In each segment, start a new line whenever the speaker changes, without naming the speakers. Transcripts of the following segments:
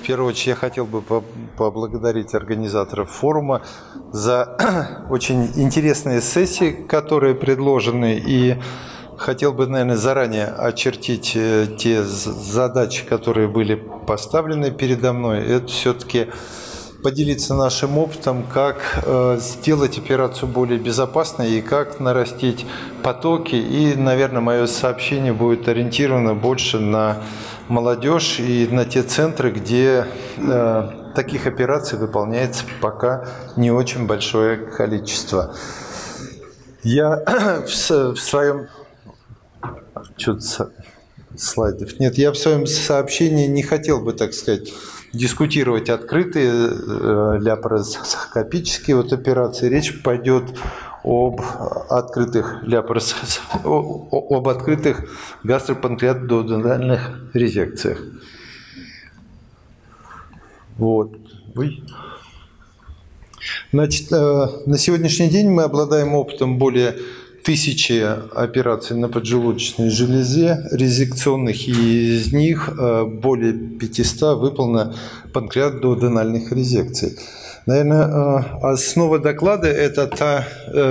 первую очередь я хотел бы поблагодарить организаторов форума за очень интересные сессии, которые предложены, и хотел бы, наверное, заранее очертить те задачи, которые были поставлены передо мной. Это все-таки поделиться нашим опытом, как сделать операцию более безопасной и как нарастить потоки. И, наверное, мое сообщение будет ориентировано больше на молодежь и на те центры, где таких операций выполняется пока не очень большое количество. Я в своем... Что-то слайдов нет. Я в своем сообщении не хотел бы, так сказать, дискутировать открытые лапароскопические операции. Речь пойдет об открытых гастропанкреатоденальных резекциях. Вот. Значит, на сегодняшний день мы обладаем опытом более 1000 операций на поджелудочной железе резекционных, и из них более 500 выполнено панкреатоденальных резекций. Наверное, основа доклада – это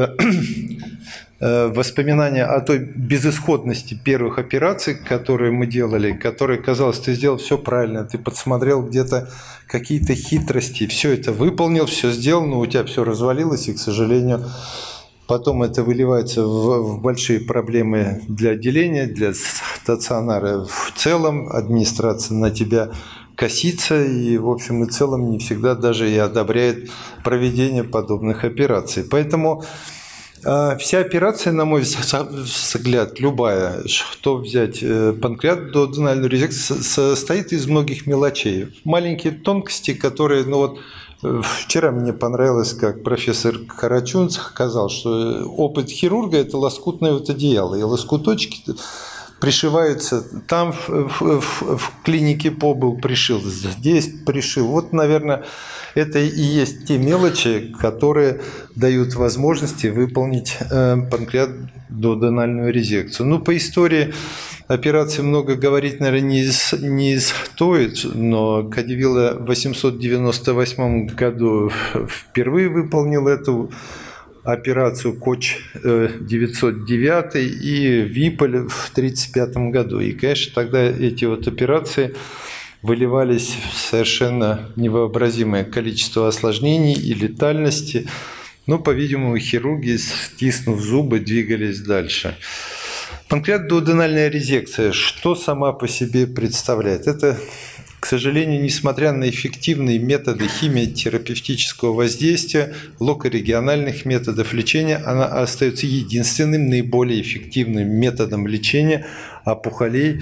воспоминания о той безысходности первых операций, которые мы делали, которые, казалось, ты сделал все правильно, ты подсмотрел где-то какие-то хитрости, все это выполнил, все сделал, но у тебя все развалилось, и, к сожалению, потом это выливается в большие проблемы для отделения, для стационара в целом, администрация на тебя косится и, в общем и целом, не всегда даже и одобряет проведение подобных операций. Поэтому вся операция, на мой взгляд, любая, что взять, панкреатоденальную резекцию, состоит из многих мелочей. Маленькие тонкости, которые, вчера мне понравилось, как профессор Карачун сказал, что опыт хирурга – это лоскутное одеяло, и лоскуточки пришиваются. Там в клинике побыл, пришил, здесь пришил. Вот, наверное, это и есть те мелочи, которые дают возможности выполнить панкреатоденальную резекцию. По истории операции много говорить, наверное, не стоит, но Кадивилла в 898 году впервые выполнил эту операцию, Коч 909 и Виполь в 1935 году. И, конечно, тогда эти операции выливались в совершенно невообразимое количество осложнений и летальности. Но, по-видимому, хирурги, стиснув зубы, двигались дальше. Панкреатоденальная резекция, что сама по себе представляет? Это, к сожалению, несмотря на эффективные методы химиотерапевтического воздействия, локорегиональных методов лечения, она остается единственным наиболее эффективным методом лечения опухолей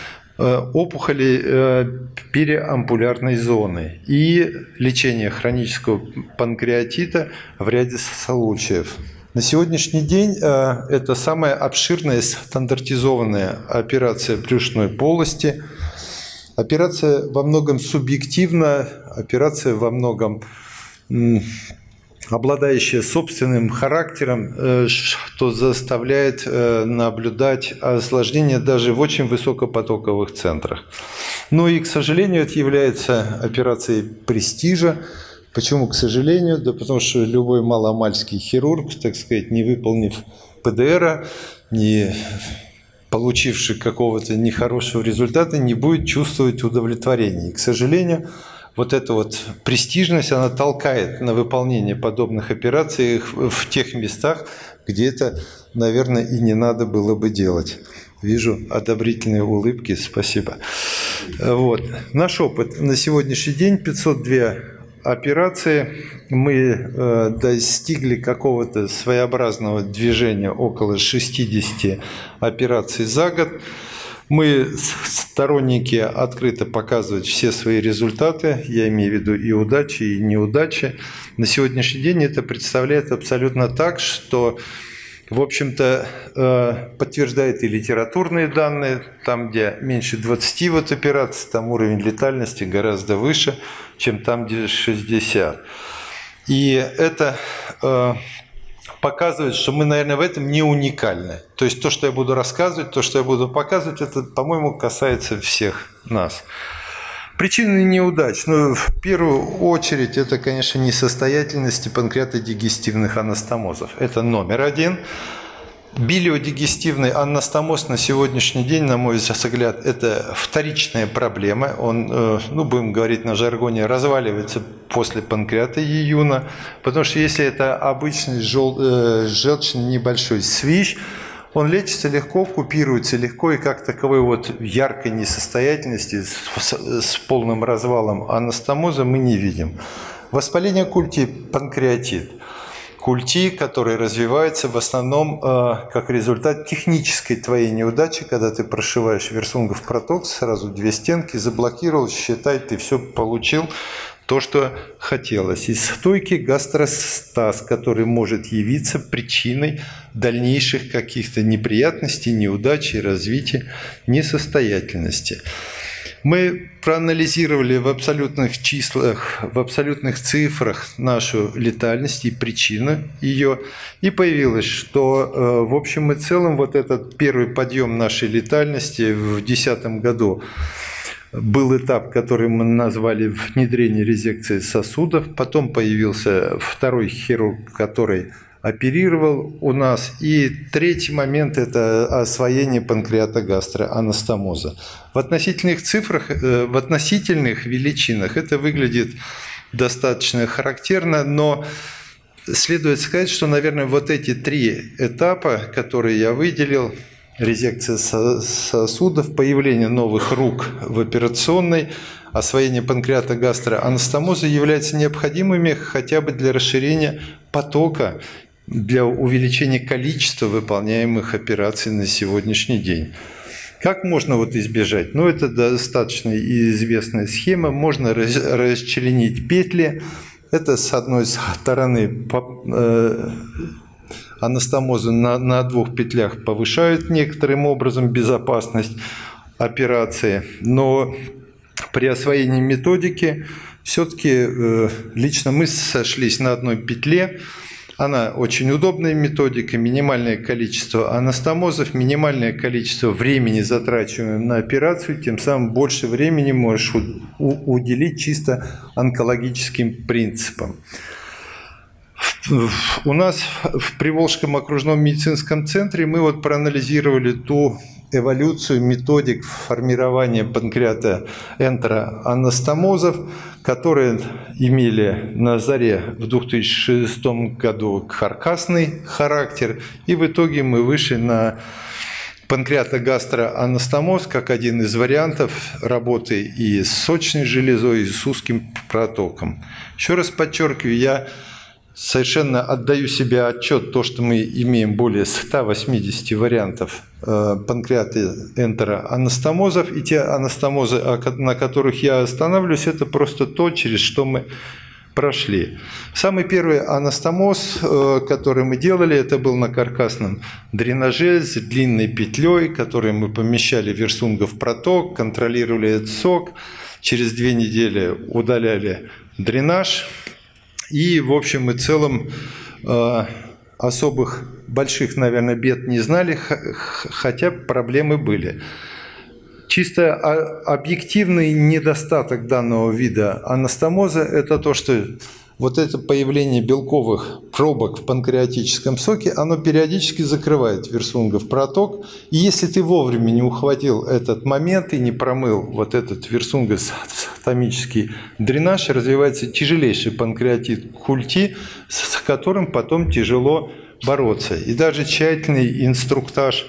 переампулярной зоны и лечения хронического панкреатита в ряде случаев. На сегодняшний день это самая обширная стандартизованная операция брюшной полости. Операция во многом субъективна, операция во многом обладающая собственным характером, что заставляет наблюдать осложнения даже в очень высокопотоковых центрах. И, к сожалению, это является операцией престижа. Почему, к сожалению? Да потому что любой маломальский хирург, так сказать, не выполнив ПДР, не получивший какого-то нехорошего результата, не будет чувствовать удовлетворения. И, к сожалению, эта престижность, она толкает на выполнение подобных операций в тех местах, где это, наверное, и не надо было бы делать. Вижу одобрительные улыбки, спасибо. Наш опыт на сегодняшний день: 502 операции. Мы достигли какого-то своеобразного движения, около 60 операций за год. Мы сторонники открыто показывать все свои результаты, я имею в виду и удачи, и неудачи. На сегодняшний день это представляет абсолютно так, что, в общем-то, подтверждает и литературные данные. Там, где меньше 20 операций, там уровень летальности гораздо выше, чем там, где 60. И это показывает, что мы, наверное, в этом не уникальны. То есть то, что я буду рассказывать, то, что я буду показывать, это, по-моему, касается всех нас. Причины неудач. Ну, в первую очередь, это, конечно, несостоятельности панкреатодигестивных анастомозов. Это номер один. Билиодигестивный анастомоз на сегодняшний день, на мой взгляд, это вторичная проблема. Он, ну, будем говорить на жаргоне, разваливается после панкреата июна, потому что если это обычный желчный небольшой свищ, он лечится легко, купируется легко, и как таковой вот яркой несостоятельности с полным развалом анастомоза мы не видим. Воспаление культи – панкреатит. Культи, который развивается в основном как результат технической твоей неудачи, когда ты прошиваешь Версунгов проток, сразу две стенки, заблокировал, считай, ты все получил, то, что хотелось. И стойкий гастростаз, который может явиться причиной дальнейших каких-то неприятностей, неудач и развития несостоятельности. Мы проанализировали в абсолютных числах, в абсолютных цифрах нашу летальность и причину ее, и появилось, что в общем и целом вот этот первый подъем нашей летальности в 2010 году был этап, который мы назвали внедрение резекции сосудов, потом появился второй хирург, который оперировал у нас. И третий момент – это освоение панкреатогастроанастомоза. В относительных цифрах, в относительных величинах это выглядит достаточно характерно, но следует сказать, что, наверное, вот эти три этапа, которые я выделил – резекция сосудов, появление новых рук в операционной, освоение панкреатогастроанастомоза являются необходимыми хотя бы для расширения потока, для увеличения количества выполняемых операций на сегодняшний день. Как можно вот избежать? Ну, это достаточно известная схема. Можно расчленить петли. Это, с одной стороны, анастомозы на двух петлях повышают некоторым образом безопасность операции, но при освоении методики все-таки лично мы сошлись на одной петле. Она очень удобная методика, минимальное количество анастомозов, минимальное количество времени, затрачиваемого на операцию, тем самым больше времени можешь уделить чисто онкологическим принципам. У нас в Приволжском окружном медицинском центре мы вот проанализировали ту эволюцию методик формирования панкреатоэнтероанастомозов, которые имели на заре в 2006 году каркасный характер, и в итоге мы вышли на панкреатогастроанастомоз как один из вариантов работы и с сочной железой, и с узким протоком. Еще раз подчеркиваю, я совершенно отдаю себе отчет, то, что мы имеем более 180 вариантов панкреатоэнтероанастомозов, и те анастомозы, на которых я останавливаюсь, это просто то, через что мы прошли. Самый первый анастомоз, который мы делали, это был на каркасном дренаже с длинной петлей, который мы помещали в Версунгов проток, контролировали отсок, через 2 недели удаляли дренаж. И, в общем и целом, особых больших, наверное, бед не знали, хотя проблемы были. Чисто объективный недостаток данного вида анастомоза – это то, что вот это появление белковых пробок в панкреатическом соке, оно периодически закрывает Версунгов проток. И если ты вовремя не ухватил этот момент и не промыл вот этот версунгостомический дренаж, развивается тяжелейший панкреатит культи, с которым потом тяжело бороться. И даже тщательный инструктаж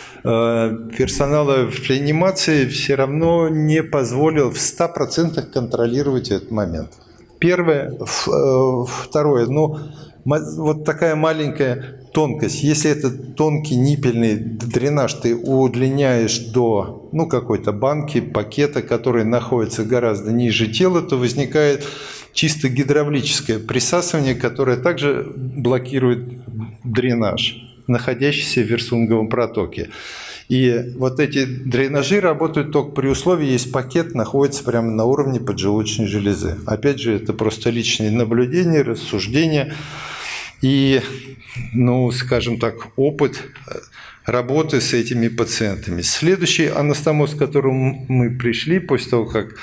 персонала в реанимации все равно не позволил в 100% контролировать этот момент. Первое. Второе. Ну, вот такая маленькая тонкость. Если это тонкий ниппельный дренаж, ты удлиняешь до какой-то банки, пакета, который находится гораздо ниже тела, то возникает чисто гидравлическое присасывание, которое также блокирует дренаж, находящийся в Версунговом протоке. И вот эти дренажи работают только при условии, есть пакет, находится прямо на уровне поджелудочной железы. Опять же, это просто личные наблюдения, рассуждения и, скажем так, опыт работы с этими пациентами. Следующий анастомоз, к которому мы пришли после того, как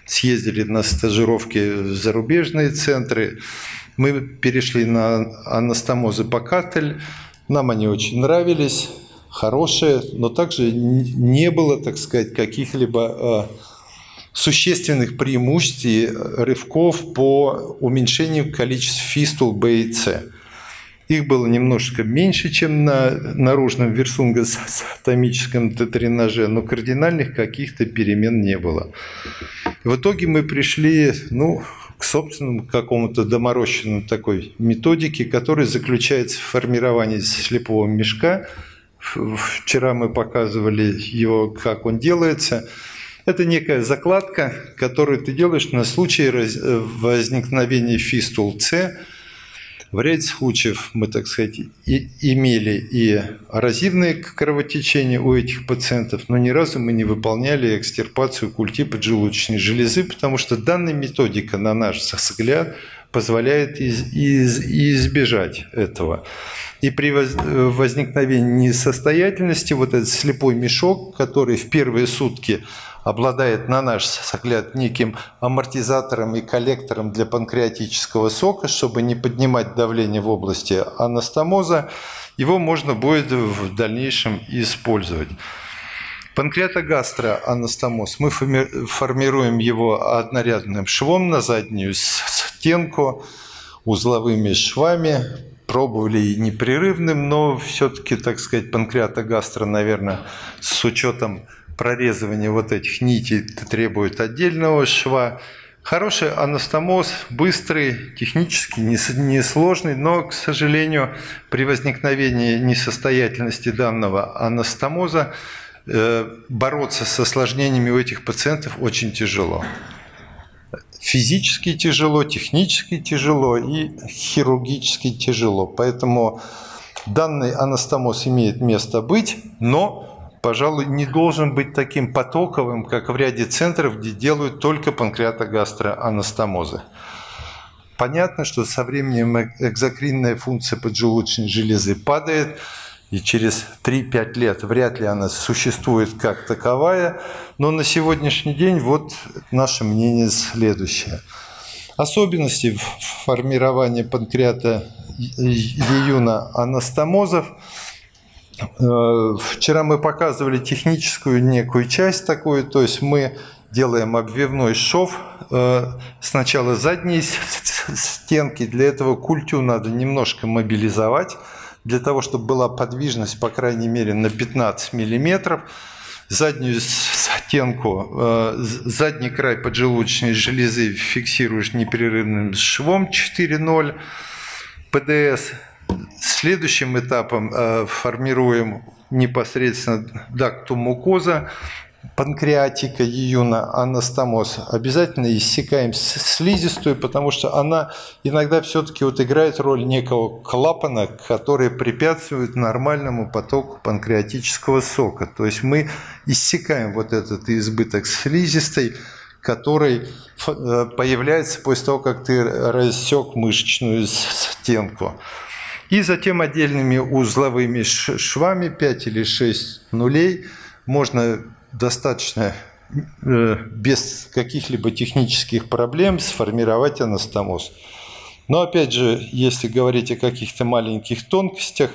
съездили на стажировки в зарубежные центры. Мы перешли на анастомозы по Каттель. Нам они очень нравились, хорошие, но также не было, так сказать, каких-либо существенных преимуществ и рывков по уменьшению количества фистул Б и С. Их было немножко меньше, чем на наружном версунгостомическом тетренаже, но кардинальных каких-то перемен не было. В итоге мы пришли, к собственному какому-то доморощенному такой методике, которая заключается в формировании слепого мешка. Вчера мы показывали его, как он делается. Это некая закладка, которую ты делаешь на случай возникновения фистул С. В ряде случаев мы, так сказать, имели и эрозивные кровотечения у этих пациентов, но ни разу мы не выполняли экстирпацию культи поджелудочной железы, потому что данная методика, на наш взгляд, позволяет избежать этого. И при возникновении несостоятельности вот этот слепой мешок, который в первые сутки обладает, на наш взгляд, неким амортизатором и коллектором для панкреатического сока, чтобы не поднимать давление в области анастомоза, его можно будет в дальнейшем использовать. Панкреатогастроанастомоз. Мы формируем его однорядным швом на заднюю стенку, узловыми швами. Пробовали и непрерывным, но все-таки, так сказать, панкреатогастро, наверное, с учетом прорезывания вот этих нитей требует отдельного шва. Хороший анастомоз, быстрый, технически несложный, но, к сожалению, при возникновении несостоятельности данного анастомоза бороться с осложнениями у этих пациентов очень тяжело. Физически тяжело, технически тяжело и хирургически тяжело. Поэтому данный анастомоз имеет место быть, но, пожалуй, не должен быть таким потоковым, как в ряде центров, где делают только панкреатогастроанастомозы. Понятно, что со временем экзокринная функция поджелудочной железы падает, и через 3-5 лет вряд ли она существует как таковая, но на сегодняшний день вот наше мнение следующее. Особенности формирования панкреата Леюна анастомозов. Вчера мы показывали техническую некую часть такую, то есть мы делаем обвивной шов, сначала задние стенки, для этого культю надо немножко мобилизовать, для того, чтобы была подвижность, по крайней мере, на 15 мм. Заднюю стенку, задний край поджелудочной железы фиксируешь непрерывным швом 4.0 ПДС. Следующим этапом формируем непосредственно дактум мукоза, панкреатика Леюна анастомоз. Обязательно иссекаем слизистую, потому что она иногда все-таки вот играет роль некого клапана, который препятствует нормальному потоку панкреатического сока. То есть мы иссекаем вот этот избыток слизистой, который появляется после того, как ты рассек мышечную стенку. И затем отдельными узловыми швами 5 или 6 нулей можно достаточно без каких-либо технических проблем сформировать анастомоз. Но опять же, если говорить о каких-то маленьких тонкостях,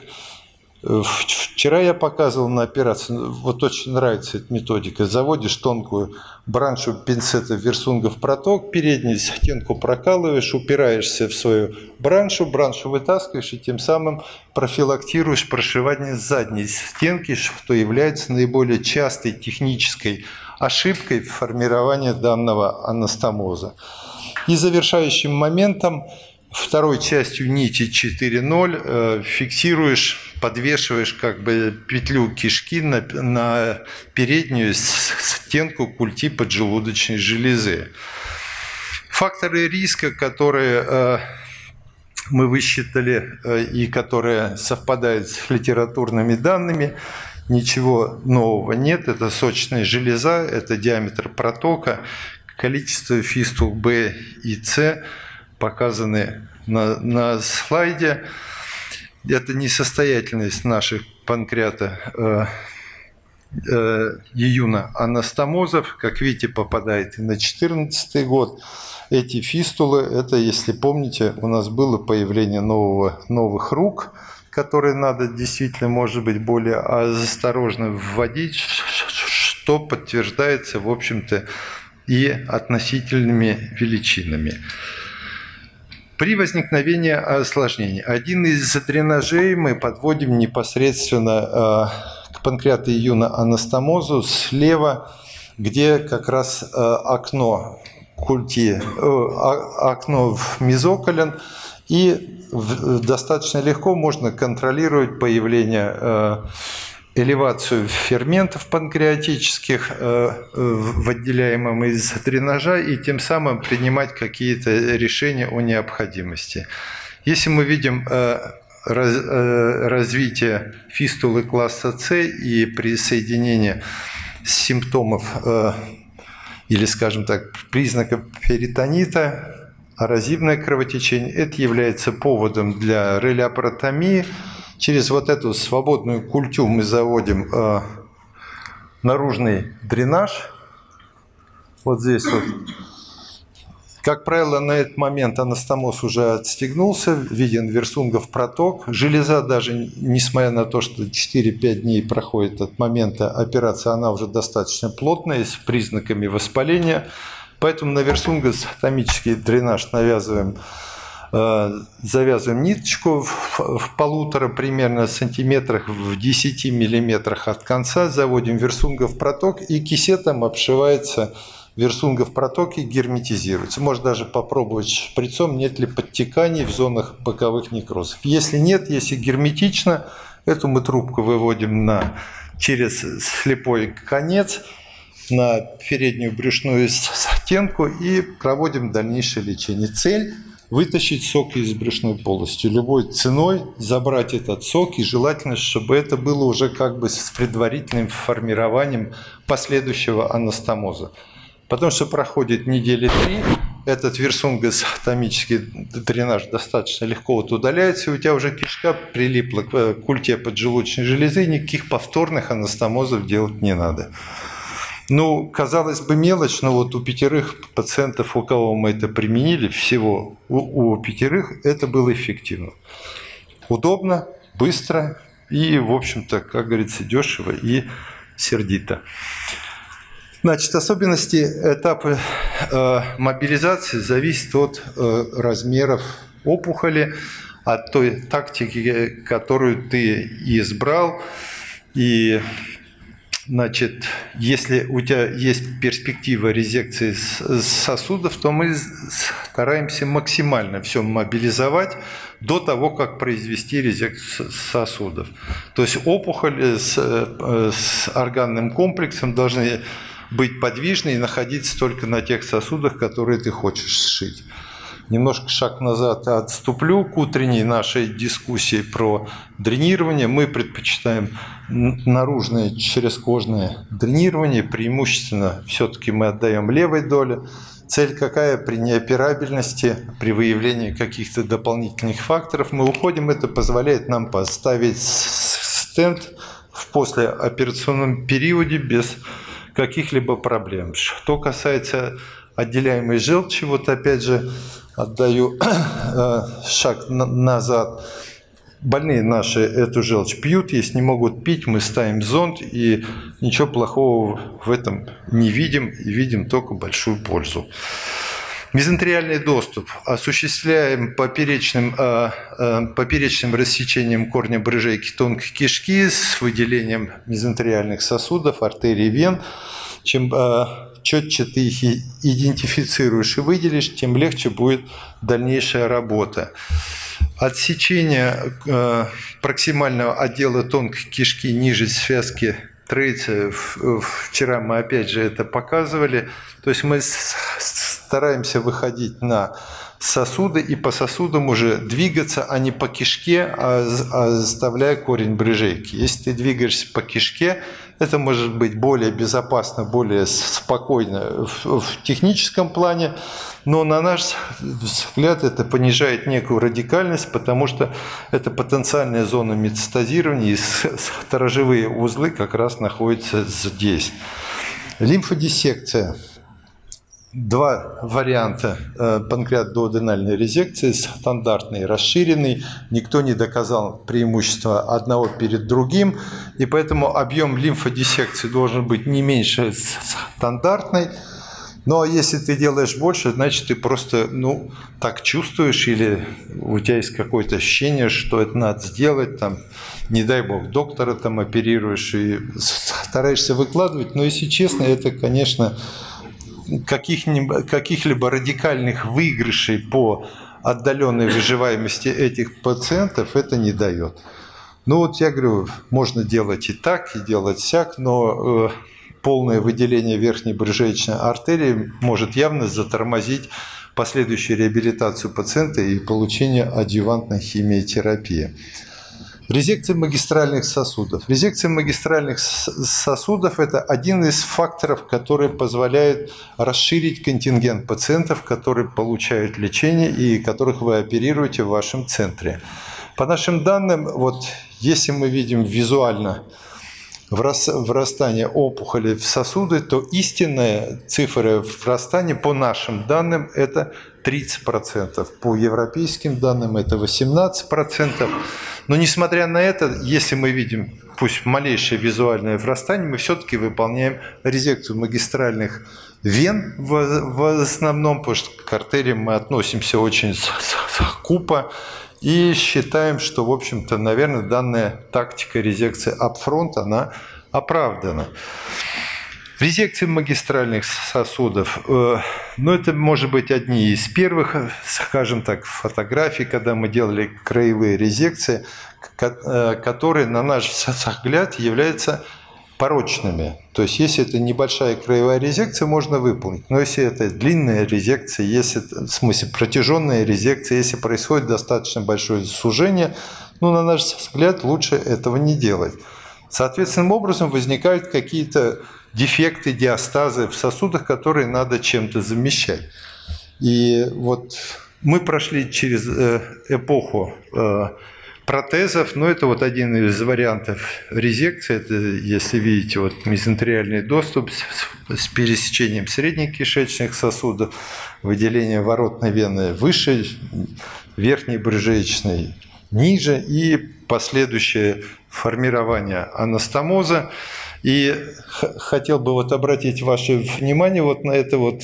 вчера я показывал на операции, вот очень нравится эта методика. Заводишь тонкую браншу пинцета Версунга в проток, переднюю стенку прокалываешь, упираешься в свою браншу вытаскиваешь и тем самым профилактируешь прошивание задней стенки, что является наиболее частой технической ошибкой формирования данного анастомоза. И завершающим моментом, второй частью нити 4.0 фиксируешь, подвешиваешь как бы петлю кишки на переднюю стенку культи поджелудочной железы. Факторы риска, которые мы высчитали и которые совпадают с литературными данными, ничего нового нет. Это сочная железа, это диаметр протока, количество фистул Б и С показаны на слайде. Это несостоятельность наших июна анастомозов, как видите, попадает и на 2014 год. Эти фистулы, это, если помните, у нас было появление новых рук, которые надо действительно, может быть, более осторожно вводить, что подтверждается, в общем-то, и относительными величинами. При возникновении осложнений один из дренажей мы подводим непосредственно к панкреатоиюноанастомозу слева, где как раз окно окно в мезоколен, и достаточно легко можно контролировать появление, элевацию ферментов панкреатических в отделяемом из дренажа и тем самым принимать какие-то решения о необходимости. Если мы видим развитие фистулы класса С и присоединение симптомов или, скажем так, признаков перитонита, эрозивное кровотечение, это является поводом для релеапаротомии. Через вот эту свободную культю мы заводим наружный дренаж. Вот здесь вот. Как правило, на этот момент анастомоз уже отстегнулся, виден Версунгов проток. Железа, даже несмотря на то, что 4-5 дней проходит от момента операции, она уже достаточно плотная, с признаками воспаления. Поэтому на версунгостомический дренаж завязываем ниточку в 1,5 примерно сантиметрах, в 10 миллиметрах от конца, заводим Версунгов проток, и кисетом обшивается Версунгов проток и герметизируется. Можно даже попробовать шприцом, нет ли подтеканий в зонах боковых некрозов. Если нет, если герметично, эту мы трубку выводим через слепой конец на переднюю брюшную стенку и проводим дальнейшее лечение. Цель – вытащить сок из брюшной полости. Любой ценой забрать этот сок, и желательно, чтобы это было уже как бы с предварительным формированием последующего анастомоза. Потому что проходит недели 3, этот версунгостомический дренаж достаточно легко удаляется, и у тебя уже кишка прилипла к культе поджелудочной железы, никаких повторных анастомозов делать не надо. Ну, казалось бы, мелочь, но вот у 5 пациентов, у кого мы это применили, всего у 5, это было эффективно. Удобно, быстро и, в общем-то, как говорится, дешево и сердито. Значит, особенности этапа мобилизации зависят от размеров опухоли, от той тактики, которую ты избрал. И, значит, если у тебя есть перспектива резекции сосудов, то мы стараемся максимально все мобилизовать до того, как произвести резекцию сосудов. То есть опухоль с органным комплексом должны быть подвижной и находиться только на тех сосудах, которые ты хочешь сшить. Немножко шаг назад отступлю к утренней нашей дискуссии про дренирование. Мы предпочитаем наружное черезкожное дренирование. Преимущественно все-таки мы отдаем левой доле. Цель какая? При неоперабельности, при выявлении каких-то дополнительных факторов мы уходим. Это позволяет нам поставить стенд в послеоперационном периоде без каких-либо проблем. Что касается отделяемой желчи, вот опять же отдаю шаг назад. Больные наши эту желчь пьют, если не могут пить, мы ставим зонд, и ничего плохого в этом не видим, и видим только большую пользу. Мезентериальный доступ осуществляем поперечным рассечением корня брыжейки тонкой кишки с выделением мезентериальных сосудов, артерий, вен. Чем четче ты их идентифицируешь и выделишь, тем легче будет дальнейшая работа. Отсечение проксимального отдела тонкой кишки ниже связки тройцы, вчера мы опять же это показывали, то есть мы стараемся выходить на сосуды и по сосудам уже двигаться, а не по кишке, заставляя корень брыжейки. Если ты двигаешься по кишке, это может быть более безопасно, более спокойно в техническом плане, но на наш взгляд это понижает некую радикальность, потому что это потенциальная зона метастазирования, и сторожевые узлы как раз находятся здесь. Лимфодиссекция. Два варианта панкреатоденальной резекции, стандартный и расширенный. Никто не доказал преимущества одного перед другим, и поэтому объем лимфодиссекции должен быть не меньше стандартной. Но если ты делаешь больше, значит ты просто так чувствуешь, или у тебя есть какое-то ощущение, что это надо сделать, там, не дай бог, доктора там оперируешь и стараешься выкладывать. Но если честно, это, конечно, каких-либо радикальных выигрышей по отдаленной выживаемости этих пациентов это не дает. Я говорю, можно делать и так, и делать сяк, но полное выделение верхней брыжеечной артерии может явно затормозить последующую реабилитацию пациента и получение адъювантной химиотерапии. Резекция магистральных сосудов. Резекция магистральных сосудов – это один из факторов, который позволяет расширить контингент пациентов, которые получают лечение и которых вы оперируете в вашем центре. По нашим данным, если мы видим визуально врастание опухоли в сосуды, то истинная цифра врастания по нашим данным – это 30%. По европейским данным это 18%. Но несмотря на это, если мы видим пусть малейшее визуальное врастание, мы все-таки выполняем резекцию магистральных вен в основном, потому что к артериям мы относимся очень скупо и считаем, что, в общем-то, наверное, данная тактика резекции апфронт, она оправдана. Резекции магистральных сосудов, это может быть одни из первых, скажем так, фотографий, когда мы делали краевые резекции, которые, на наш взгляд, являются порочными. То есть, если это небольшая краевая резекция, можно выполнить. Но если это длинная резекция, в смысле протяженная резекция, если происходит достаточно большое сужение, на наш взгляд, лучше этого не делать. Соответственным образом возникают какие-то дефекты, диастазы в сосудах, которые надо чем-то замещать. И мы прошли через эпоху протезов, это один из вариантов резекции. Это, если видите, мезентериальный доступ с пересечением среднекишечных сосудов, выделение воротной вены выше, верхней брыжеечной ниже и последующее формирование анастомоза. И хотел бы обратить ваше внимание на эту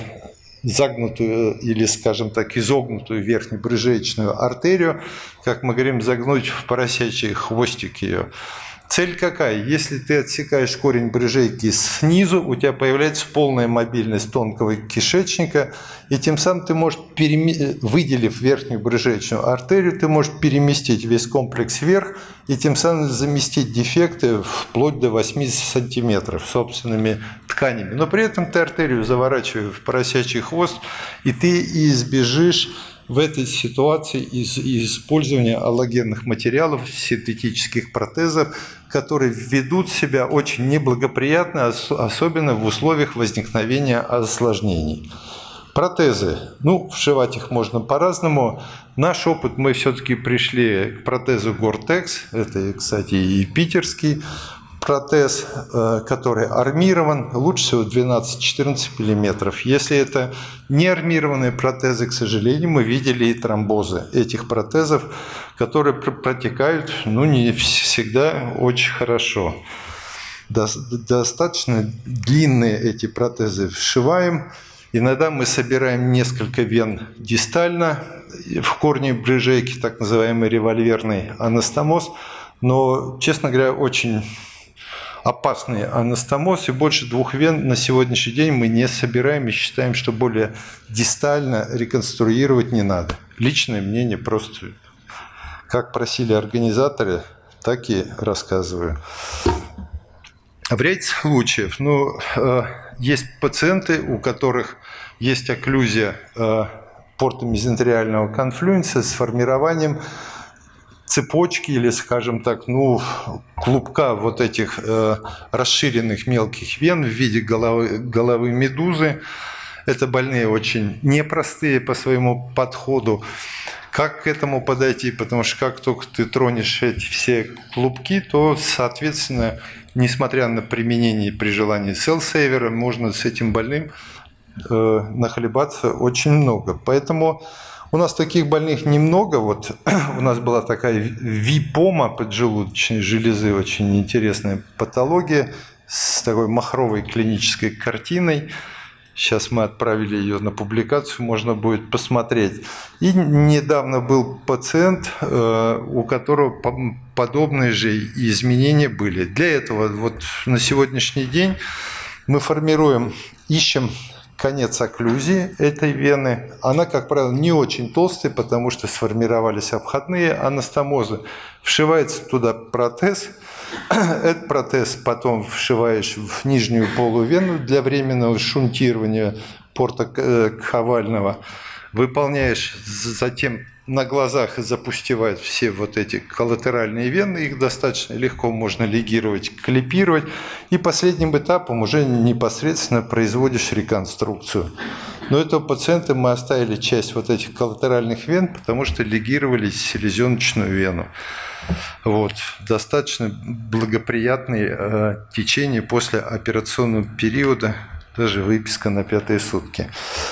загнутую или, скажем так, изогнутую верхнебрыжеечную артерию, как мы говорим, загнуть в поросячий хвостик ее. Цель какая? Если ты отсекаешь корень брыжейки снизу, у тебя появляется полная мобильность тонкого кишечника, и тем самым ты можешь, выделив верхнюю брыжеечную артерию, ты можешь переместить весь комплекс вверх и тем самым заместить дефекты вплоть до 80 сантиметров собственными тканями. Но при этом ты артерию заворачиваешь в поросячий хвост, и ты избежишь в этой ситуации использования аллогенных материалов, синтетических протезов, которые ведут себя очень неблагоприятно, особенно в условиях возникновения осложнений. Протезы. Вшивать их можно по-разному. Наш опыт, мы все-таки пришли к протезу Гортекс. Это, кстати, и питерский протез, который армирован, лучше всего 12-14 мм. Если это не армированные протезы, к сожалению, мы видели и тромбозы этих протезов, которые протекают не всегда очень хорошо. Достаточно длинные эти протезы вшиваем. Иногда мы собираем несколько вен дистально в корне брыжейки, так называемый револьверный анастомоз, но, честно говоря, очень опасный анастомоз, и больше 2 вен на сегодняшний день мы не собираем и считаем, что более дистально реконструировать не надо. Личное мнение, просто как просили организаторы, так и рассказываю. В ряде случаев есть пациенты, у которых есть окклюзия порта мезентериального конфлюенса с формированием цепочки или, скажем так, клубка вот этих расширенных мелких вен в виде головы медузы. Это больные очень непростые по своему подходу. Как к этому подойти? Потому что как только ты тронешь эти все клубки, то, соответственно, несмотря на применение при желании селл-сейвера, можно с этим больным нахлебаться очень много. Поэтому у нас таких больных немного. Вот у нас была такая випома поджелудочной железы, очень интересная патология с такой махровой клинической картиной. Сейчас мы отправили ее на публикацию, можно будет посмотреть. И недавно был пациент, у которого подобные же изменения были. Для этого вот на сегодняшний день мы ищем конец окклюзии этой вены. Она, как правило, не очень толстая, потому что сформировались обходные анастомозы. Вшивается туда протез. Этот протез потом вшиваешь в нижнюю полувену для временного шунтирования порта кавального. Выполняешь, затем на глазах запустевают все вот эти коллатеральные вены, их достаточно легко можно лигировать, клипировать. И последним этапом уже непосредственно производишь реконструкцию. Но этого пациента мы оставили часть вот этих коллатеральных вен, потому что лигировали селезеночную вену. Вот. Достаточно благоприятные течения после операционного периода, даже выписка на 5-е сутки.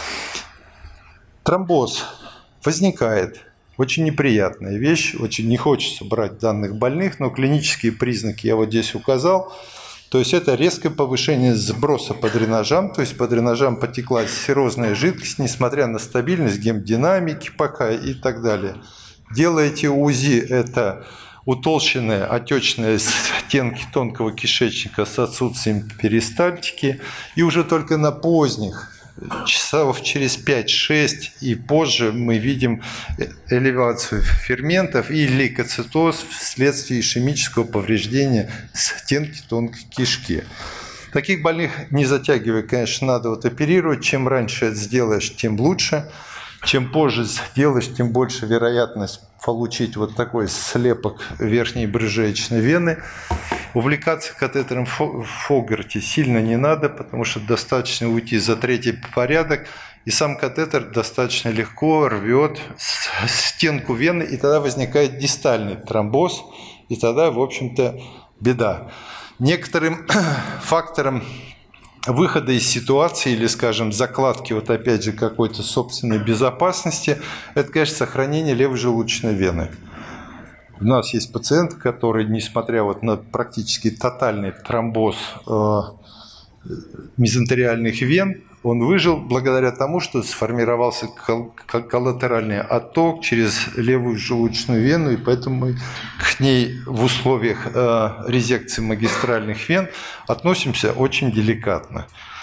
Тромбоз возникает. Очень неприятная вещь, очень не хочется брать данных больных, но клинические признаки я вот здесь указал. То есть это резкое повышение сброса по дренажам, то есть по дренажам потекла серозная жидкость, несмотря на стабильность гемодинамики пока и так далее. Делаете УЗИ, это утолщенные отечные стенки тонкого кишечника с отсутствием перистальтики, и уже только на поздних, часов через 5-6 и позже мы видим элевацию ферментов и лейкоцитоз вследствие ишемического повреждения стенки тонкой кишки. Таких больных, не затягивая, конечно, надо оперировать. Чем раньше это сделаешь, тем лучше. Чем позже сделаешь, тем больше вероятность получить вот такой слепок верхней брюшечной вены. Увлекаться катетером Фогерти сильно не надо, потому что достаточно уйти за 3-й порядок, и сам катетер достаточно легко рвет стенку вены, и тогда возникает дистальный тромбоз, и тогда, в общем-то, беда. Некоторым фактором выхода из ситуации или, скажем, закладки, вот опять же, какой-то собственной безопасности, это, конечно, сохранение левой желудочной вены. У нас есть пациент, который, несмотря вот на практически тотальный тромбоз мезентериальных вен, он выжил благодаря тому, что сформировался коллатеральный отток через левую желудочную вену, и поэтому мы к ней в условиях резекции магистральных вен относимся очень деликатно.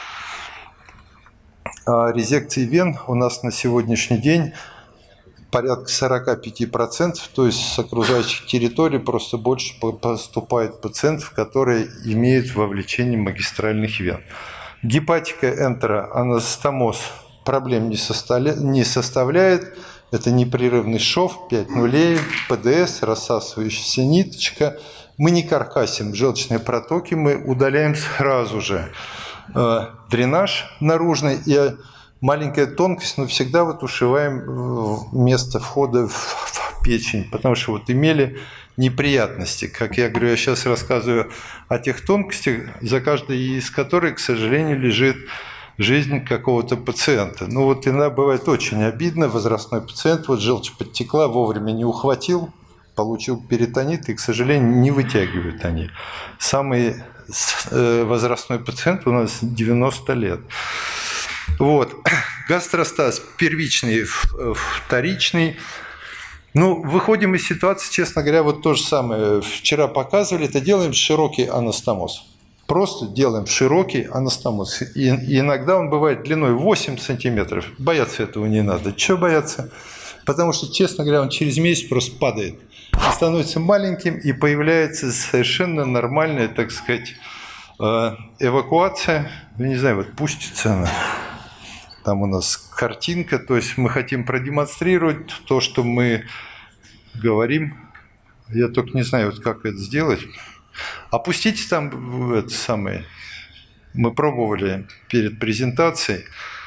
Резекции вен у нас на сегодняшний день порядка 45%, то есть с окружающих территорий просто больше поступает пациентов, которые имеют вовлечение магистральных вен. Гепатика энтероанастомоз проблем не составляет. Это непрерывный шов, 5 нулей, ПДС, рассасывающаяся ниточка. Мы не каркасим желчные протоки, мы удаляем сразу же дренаж наружный и маленькая тонкость, но всегда вот ушиваем место входа в печень, потому что вот имели неприятности. Как я говорю, я сейчас рассказываю о тех тонкостях, за каждой из которых, к сожалению, лежит жизнь какого-то пациента. Ну вот иногда бывает очень обидно, возрастной пациент, вот желчь подтекла, вовремя не ухватил, получил перитонит, и, к сожалению, не вытягивают они. Самый возрастной пациент у нас 90 лет. Вот. Гастростаз первичный, вторичный. Ну, выходим из ситуации, честно говоря, вот то же самое. Вчера показывали, это делаем широкий анастомоз. Просто делаем широкий анастомоз. И иногда он бывает длиной 8 сантиметров. Бояться этого не надо. Чего бояться? Потому что, честно говоря, он через месяц просто падает. Он становится маленьким, и появляется совершенно нормальная, так сказать, эвакуация. Я не знаю, вот пустится она. Там у нас картинка, то есть мы хотим продемонстрировать то, что мы говорим. Я только не знаю, вот как это сделать. Опустите там это самое. Мы пробовали перед презентацией.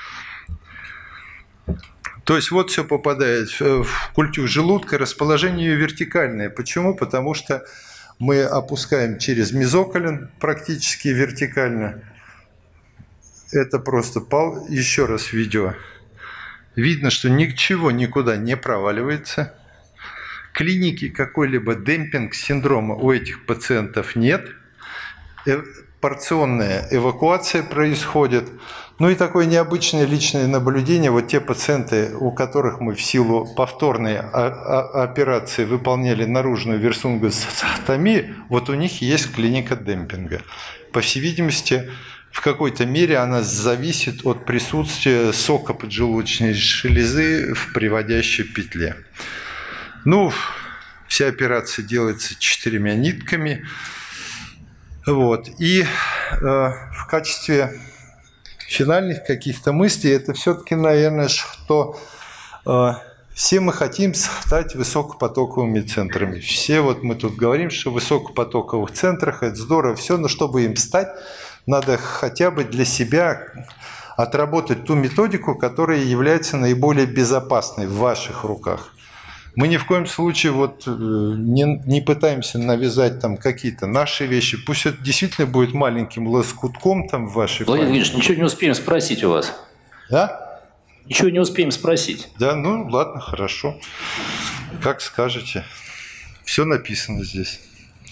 То есть вот все попадает в культю желудка, расположение ее вертикальное. Почему? Потому что мы опускаем через мезоколен практически вертикально. Это просто еще раз видео. Видно, что ничего никуда не проваливается. Клиники какой-либо демпинг синдрома у этих пациентов нет. Порционная эвакуация происходит. Ну и такое необычное личное наблюдение. Вот те пациенты, у которых мы в силу повторной операции выполняли наружную версунгостомию, вот у них есть клиника демпинга. По всей видимости, в какой-то мере она зависит от присутствия сока поджелудочной железы в приводящей петле. Ну, вся операция делается 4 нитками. Вот. И в качестве финальных каких-то мыслей, это все-таки, наверное, что все мы хотим стать высокопотоковыми центрами. Все вот мы тут говорим, что в высокопотоковых центрах это здорово, все, но чтобы им стать, надо хотя бы для себя отработать ту методику, которая является наиболее безопасной в ваших руках. Мы ни в коем случае вот не пытаемся навязать там какие-то наши вещи. Пусть это действительно будет маленьким лоскутком там в вашей
Владимир Владимирович, ничего не успеем спросить у вас.
Да?
Ничего не успеем спросить.
Да, ну ладно, хорошо. Как скажете. Все написано здесь.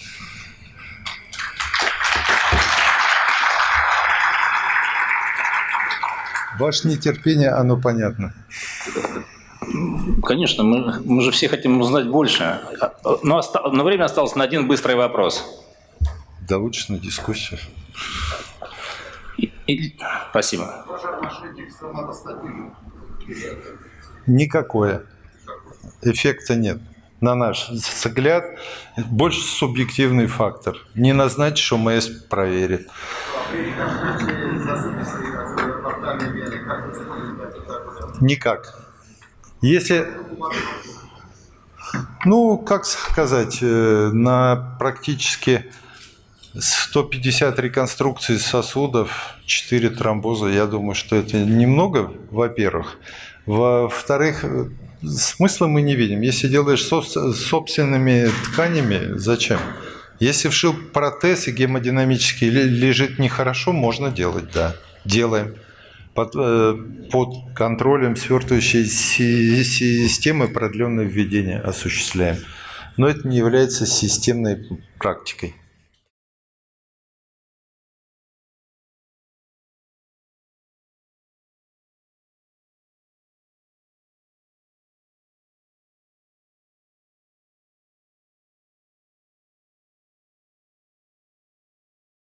Ваше нетерпение, оно понятно.
Конечно, мы же все хотим узнать больше. Но время осталось на один быстрый вопрос.
Да лучше на дискуссию.
Спасибо.
Никакое. Эффекта нет. На наш взгляд, больше субъективный фактор. Не назначишь, ОМС проверит. Никак. Если, ну, как сказать, на практически 150 реконструкций сосудов, 4 тромбоза, я думаю, что это немного, во-первых. Во-вторых, смысла мы не видим. Если делаешь собственными тканями, зачем? Если вшил протез и гемодинамически лежит нехорошо, можно делать, да. Делаем. Под контролем свертывающей системы продленное введение осуществляем. Но это не является системной практикой.